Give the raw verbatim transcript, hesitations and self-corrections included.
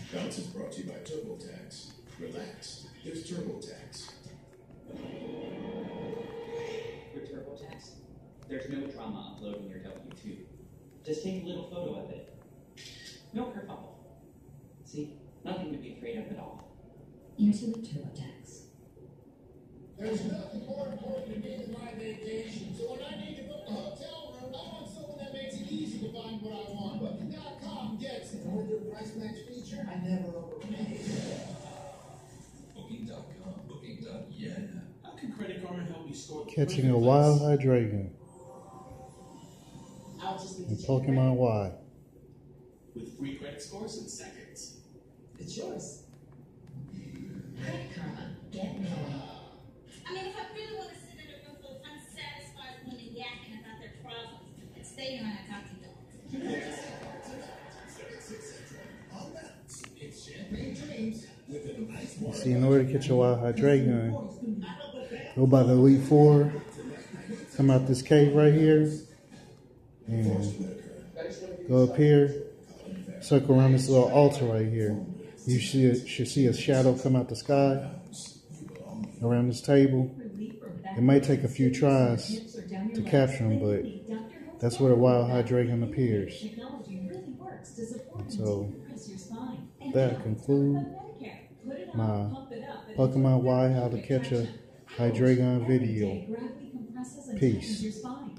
Bounce is brought to you by TurboTax. Relax, there's TurboTax. With TurboTax, there's no drama uploading your W two. Just take a little photo of it. No kerfuffle. See, nothing to be afraid of at all. Here's with TurboTax. There's nothing more important to me than my vacation. So when I need to book a hotel room, I want someone that makes it easy to find what I want. Booking dot com gets it. And with their price match feature, I never overpay. Booking dot com, booking dot yeah. How can Credit Karma help you store the Catching perfect a wild place? Hydreigon I'll just need in to check it Pokemon out. Y. With free credit scores in seconds. It's yours. Credit Karma. Get going. I mean, if I really want to sit in a room full of unsatisfied women yakking about their problems, I'd stay here when I talk to dogs. It's champagne dreams with an ice See, in order to catch a wild Hydreigon, go by the Elite Four, come out this cave right here, and go up here, circle around this little altar right here. You should, should see a shadow come out the sky around this table. It might take a few tries to capture him, but that's where the wild Hydreigon appears. And so that concludes my Pokemon Y How to Catch a Hydreigon video. Peace.